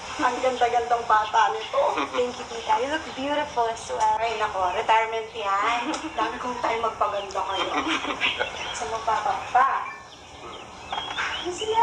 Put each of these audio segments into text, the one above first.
Ang ganda-gandang bata nito. Thank you, tita. You look beautiful as well. Ay, nako, retirement yan. Dami kong time magpaganda kayo. Sa magpapapa. Ano sila?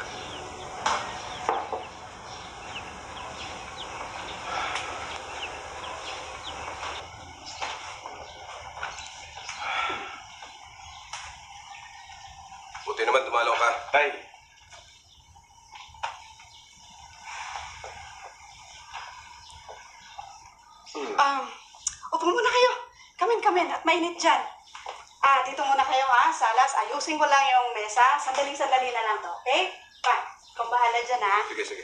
Buti naman dumalaw ka. Tay, Upo muna kayo. Kamin, at mainit dyan. Dito muna kayo salas. Ayusin ko lang yung mesa. Sandali na lang to, okay? Fine. Kung bahala dyan, Sige, sige.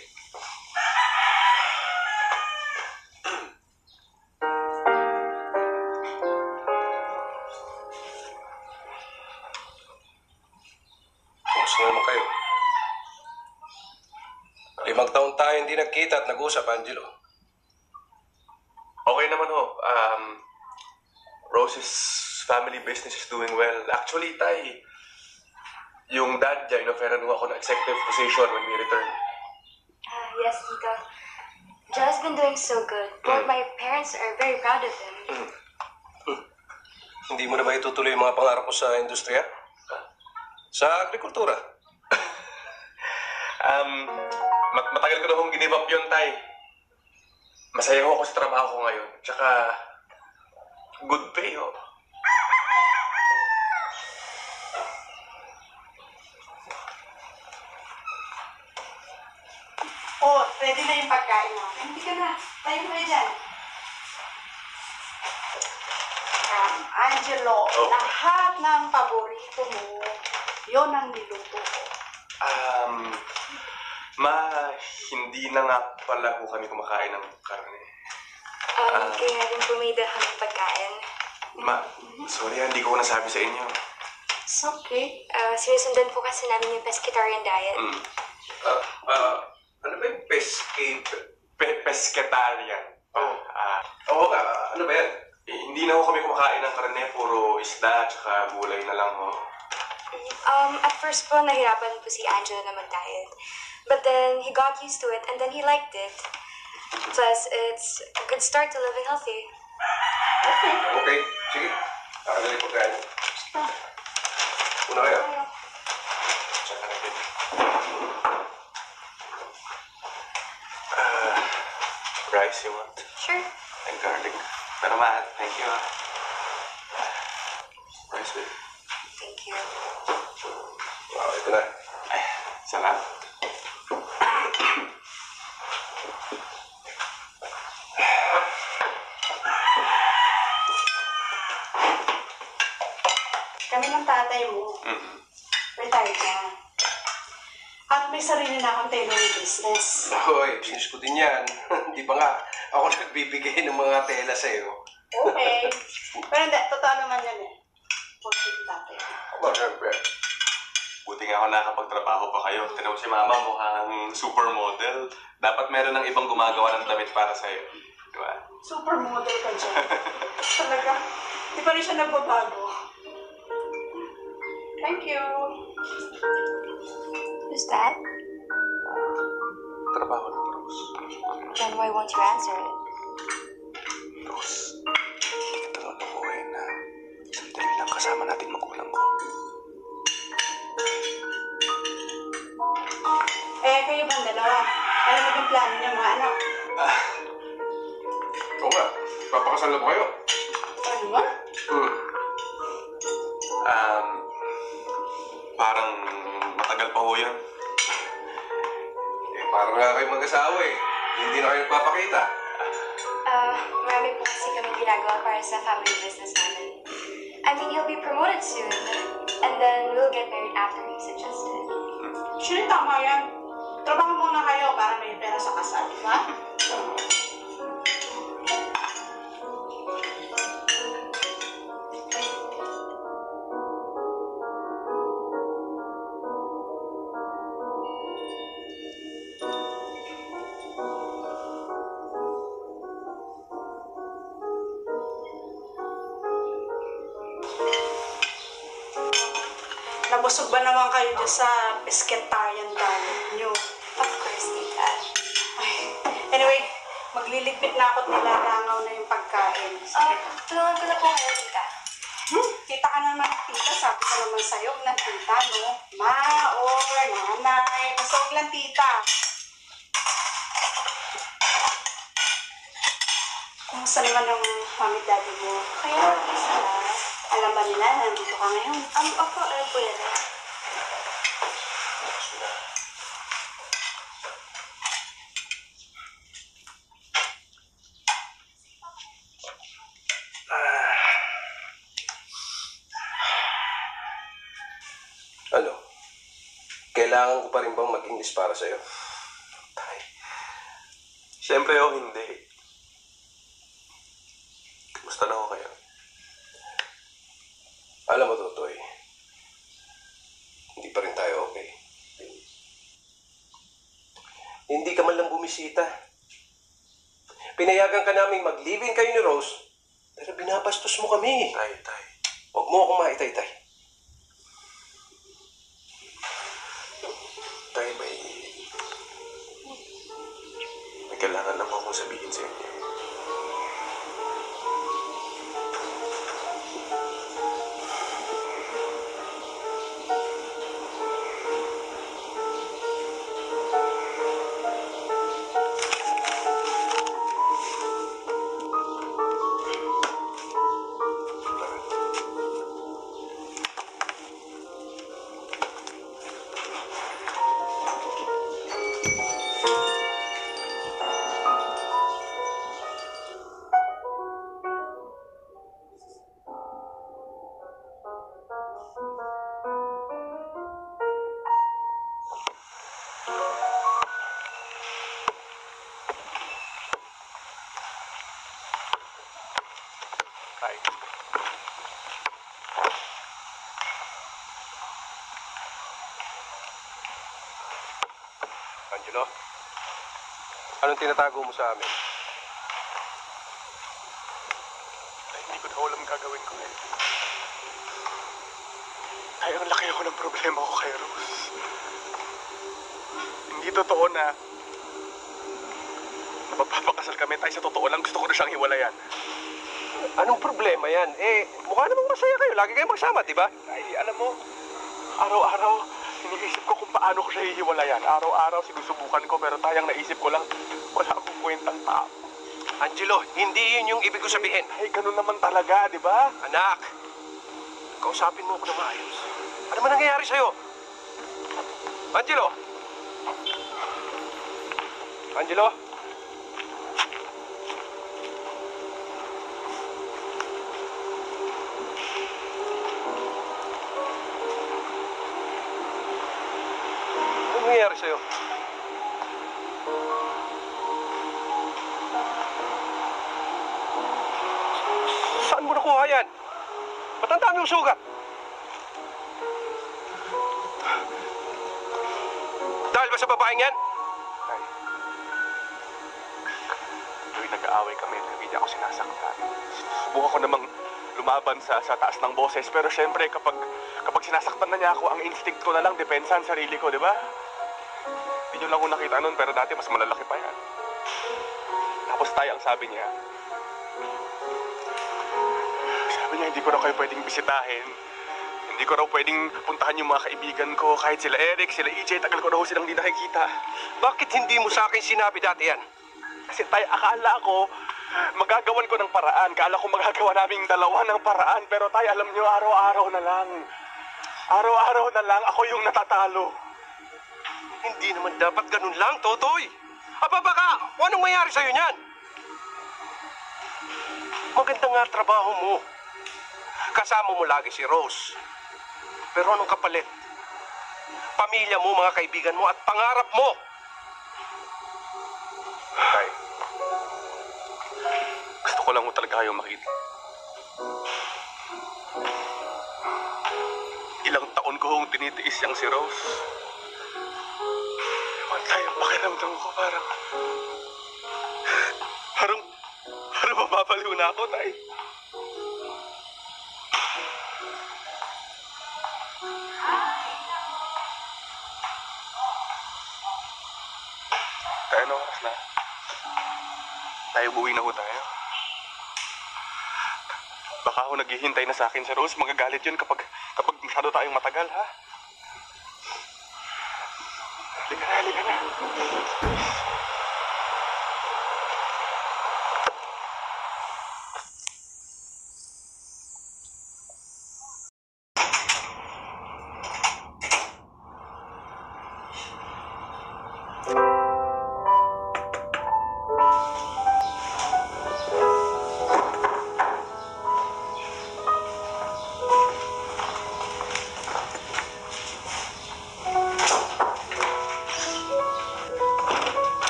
Kumusta naman kayo? 5 taon tayo hindi nagkita at nag-usap, Angelo. okay naman ho. Rose's family business is doing well. Actually, Tay, yung dad niya, in-offeran mo ako ng executive position when we return. Yes, tita. Joe's been doing so good. Both my parents are very proud of him. Hindi mo na ba itutuloy yung mga pangarap mo sa industriya? Sa agrikultura? Matagal ko na hong give up yun, Tay. Masaya ho ako sa trabaho ko ngayon. Tsaka, good pay, ho. Ready na yung pagkain natin. Hindi ka na. Tayo kayo dyan. Angelo, lahat ng paborito mo, yon ang niluto ko. Hindi na nga pala ho kami kumakain ng karne. Kaya rin bumida kami pagkain. Sorry, hindi ko nasabi sa inyo. It's okay. Sinusundan po kasi namin yung pescatarian diet. Ano ba yung Pescatarian. ano ba yan? Hindi na ho kami kumakain ng karne, puro isda, tsaka gulay na lang ho. At first po, nahirapan po si Angelo na mag-diet. But then, he got used to it, and then he liked it. Plus, it's a good start to living healthy. Okay. Sige. Ano yung pagkain? Una kayo. Tsaka na din. Rice you want? Sure. And garlic. Pero thank you. Rice with. Thank you. Wow, ito na. Ay, salamat. Kami ng tatay mo. Retired na. At may sarili na akong tailoring business. Hoy, business ko din yan. Hindi ba nga ako nagbibigay ng mga tela sa'yo? Okay. Pero hindi, totoo naman yan eh. Positive tatay. Aba, syempre. Buti nga ako nakakapagtrabaho pa kayo. Tinawag si Mama mukhang supermodel. Dapat meron ng ibang gumagawa ng damit para sa'yo. Di ba? Supermodel ka dyan. Talaga. Di pa rin siya nagbabago. Thank you. Who's that? Trabaho ng Rose. Then why won't you answer it? Rose, totoo na buhay na isang taon lang kasama natin magulang ko. Kayo bang dalawa? Ano naging plano niyo mga anak? Oo nga. Papakasal na ba kayo? Ano ba? Parang matagal pa ho yan. Parang nga kayo mag-asawa eh. Hindi na kayo nagpapakita. Marami po kasi kami ginagawa para sa family business namin. I mean, he'll be promoted soon. And then we'll get married after he suggested. Sure, tama yan. Trabaho muna kayo para may pera sa kasal, di ba? Nabusog ba naman kayo dyan sa pescatarian diet nyo? Of course, tita. Ay, Magliligpit na ako at nilalangaw na yung pagkain. Tulungan ko na po kayo, tita. Kita ka naman, tita. Sabi ko naman sa'yo, ng tita, no? Ma or nanay. Basta huwag lang tita. Kumusta naman ang mami daddy mo? Kaya, isa. Alam ba nila na nandito ka ngayon? Opo, alam po nila. Ano? Kailangan ko pa rin bang mag-English para sa'yo? Tay, siyempre o hindi. Kumusta na ako kayo? Alam mo, Totoy, hindi pa rin tayo okay. Hindi ka man lang bumisita. Pinayagan ka namin mag-live-in kayo ni Rose, pero binabastos mo kami. Tay. Huwag mo akong maitay-tay. Tay, may kailangan lang akong sabihin sa inyo. Tay. Angelo, anong tinatago mo sa amin? Tay, hindi ko na alam gagawin ko eh. Tay, ang laki ako ng problema ko kay Rose. Hindi totoo na magpapakasal kami. Tay, sa totoo lang gusto ko na siyang hiwalayan. Anong problema yan? Mukha namang masaya kayo. Lagi kayo magsama, di ba? Tay, alam mo, araw-araw, iniisip ko kung paano ko siya hihiwalayan. Araw-araw, sinusubukan ko, pero tayang naisip ko lang, wala akong kwentang tao. Angelo, hindi yun yung ibig ko sabihin. Ay, ganun naman talaga, di ba? Anak, kausapin mo ako na maayos. Ano man nangyayari sa'yo? Angelo? Angelo? Ano nangyayari sa'yo? Saan mo nakuha yan? Ba't ang dami yung sugat? Dahil ba sa babaeng yan? Tay, tuwing nag-aaway kami, hindi niya ako sinasaktan. Subukan ko namang lumaban sa taas ng boses, pero syempre kapag sinasaktan na niya ako, ang instinct ko na lang, depensa ang sarili ko, di ba? Hindi niyo lang ako nakita nun, pero dati mas malalaki pa yan. Tapos tayo, ang sabi niya, hindi ko raw kayo pwedeng bisitahin. Hindi ko raw pwedeng puntahan yung mga kaibigan ko. Kahit sila Eric, sila EJ, tagal ko raw silang di nakikita. Bakit hindi mo sa akin sinabi dati yan? Kasi tayo, akala ko, magagawan ko ng paraan. Akala ko magagawa naming dalawa ng paraan. Pero tayo, alam nyo, araw-araw na lang. Araw-araw na lang, ako yung natatalo. Hindi naman dapat ganun lang, Totoy. Aba baka, anong mayari sa'yo niyan? Maganda nga trabaho mo. Kasama mo lagi si Rose. Pero anong kapalit? Pamilya mo, mga kaibigan mo, at pangarap mo. Tay, gusto ko lang mo talaga kayong makita. Ilang taon ko hong tinitiis yang si Rose. Ewan tayo, pakiramdam ko parang mababaliw na ako, Tay. Tay, ano oras na? Tayo, buwi na ho tayo. Baka ho naghihintay na sa akin si Rose. Magagalit yun kapag masyado tayong matagal, ha? Halika na, halika na.